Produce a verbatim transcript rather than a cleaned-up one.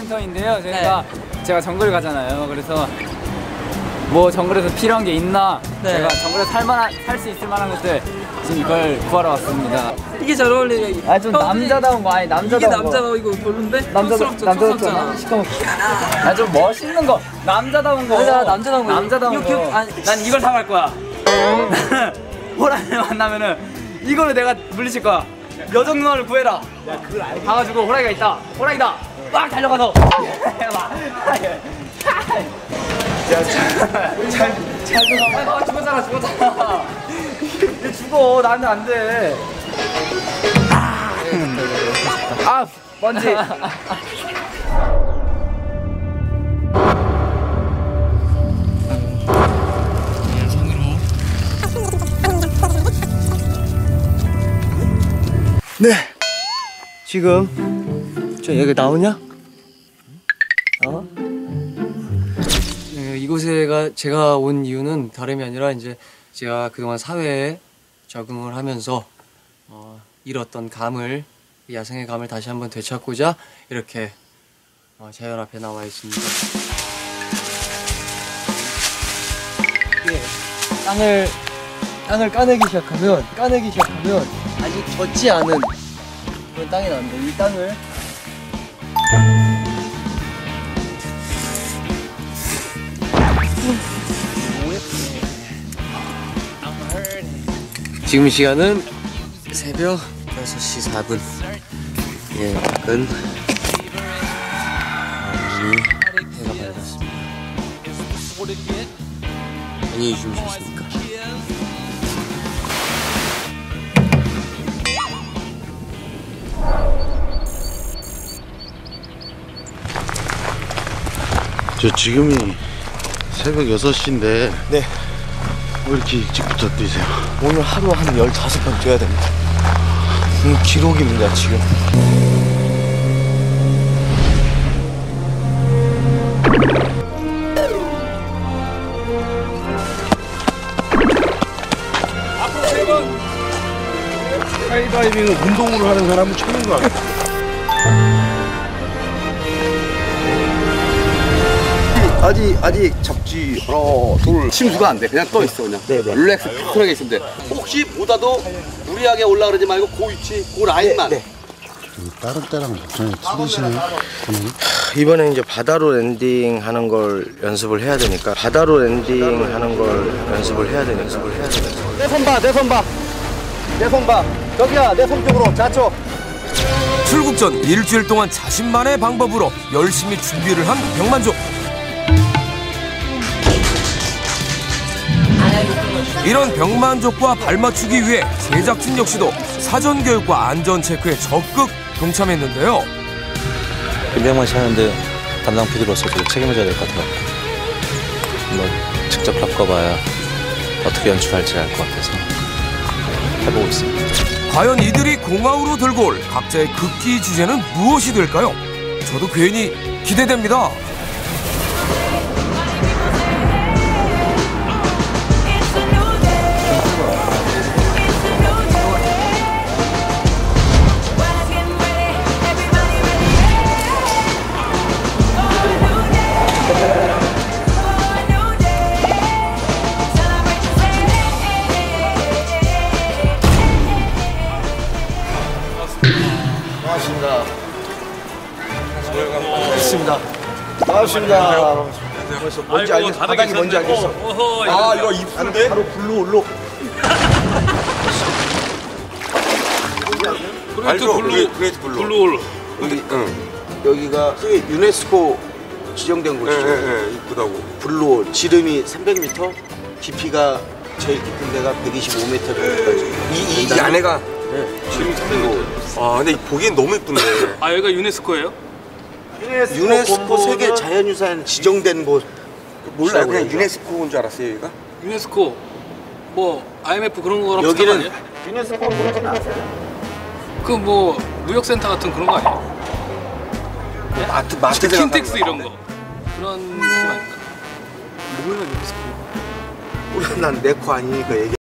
센터인데요. 저희가 네. 제가 정글 가잖아요. 그래서 뭐 정글에서 필요한 게 있나 네. 제가 정글에서 살만한 살 수 있을 만한 것들 지금 이걸 구하러 왔습니다. 이게 잘 어울리네. 아 좀 남자다운 거 아니 남자다운 이게 남자다워 이거 별론데? 남자스럽죠. 남자스럽잖아. 시커멓게. 아 좀 멋있는 거. 남자다운 거. 맞아 남자다운 거. 남자다운 이거, 거. 이거, 아니, 난 이걸 사갈 거야. 호랑이를 만나면은 이걸로 내가 물리칠 거야. 여정 누나를 구해라. 야 그걸 알고. 가가지고 호랑이가 있다. 호랑이다. 막 달려가서. 야잘잘 죽어. 아 죽었잖아 죽었잖아. 얘 죽어 나한테 안 돼. 아 먼지. 네, 지금 저 여기 나오냐? 어? 네, 이곳에가 제가 온 이유는 다름이 아니라 이제 제가 그동안 사회에 적응을 하면서 어, 잃었던 감을 야생의 감을 다시 한번 되찾고자 이렇게 어, 자연 앞에 나와 있습니다. 예, 땅을 땅을 까내기 시작하면 까내기 시작하면 아직 젖지 않은 그런 땅이 나옵니다. 이 땅을 지금 시간은 새벽 여섯 시 사 분. 예, 밖은 많이 해가 밝았습니다. 안녕히 주무셨습니까? 저 지금이 새벽 여섯 시인데 네. 왜 이렇게 일찍부터 뛰세요? 오늘 하루 한 열다섯 번 뛰어야 됩니다. 음, 기록입니다, 지금. 앞으로 세 번! 스카이다이빙은 운동으로 하는 사람은 처음인 것 같아요. 아직 아직 잡지 하나 둘 침수가 안 돼. 그냥 떠 있어 그냥. 네네. 릴렉스 쿨하게 있으면 돼. 혹시 보다도 무리하게 올라가지 말고 그 위치 그 라인만. 네, 네. 다른 때랑 굉장히 틀리시네요. 이번에 이제 바다로 랜딩하는 걸 연습을 해야 되니까 바다로 랜딩하는 걸 연습을 해야 되니까 연습을 해야 되니까 내 손 봐, 내 손 봐, 내 손 봐. 저기야, 내 손 쪽으로 좌측. 출국 전 일주일 동안 자신만의 방법으로 열심히 준비를 한 병만족. 이런 병만족과 발맞추기 위해 제작진 역시도 사전 교육과 안전 체크에 적극 동참했는데요. 김병만 씨 하는데 담당 피디로서 되게 책임을 져야 될 것 같아요. 한번 직접 겪어봐야 어떻게 연출할지 알 것 같아서 해보고 있습니다. 과연 이들이 공항으로 들고 올 각자의 극기 주제는 무엇이 될까요? 저도 괜히 기대됩니다. 반갑습니다. 반갑습니다. 반갑습니다. 뭔지 알겠어. 바닥이 뭔지 알겠어. 아, 이거 이쁜데? 바로 블루 올로. 그레이트 블루, 그레이트 블루. 블루 올. 여기, 응. 여기가 유네스코 지정된 곳이죠. 예, 예, 이쁘다고. 블루 지름이 삼백 미터, 깊이가 제일 깊은 데가 백이십오 미터 정도까지. 이, 이, 이 안에가 네. 지름이 삼백 미터. 아, 근데 보기엔 너무 이쁜데. 아, 여기가 유네스코예요? 유네스코, 유네스코 세계 자연유산 지정된 곳. 몰라요. 그냥 유네스코인 줄 알았어요, 여기가? 유네스코 뭐 아이엠에프 그런 거랑 여기는 비슷한 거 아니에요? 유네스코 모르진 않아요. 그 뭐 무역센터 같은 그런 거 아니에요? 네? 마트, 마트 킨텍스 이런 거 그런 느낌 아닌가? 몰라, 난 내 코 아니니까 얘기.